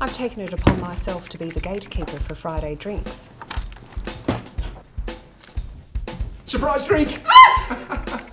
I've taken it upon myself to be the gatekeeper for Friday drinks. Surprise drink!